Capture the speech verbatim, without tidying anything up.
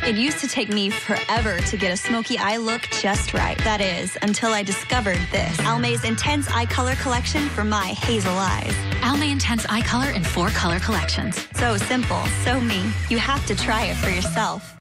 It used to take me forever to get a smoky eye look just right. That is, until I discovered this. Almay's Intense Eye Color Collection for my hazel eyes. Almay Intense Eye Color in four color collections. So simple, so me. You have to try it for yourself.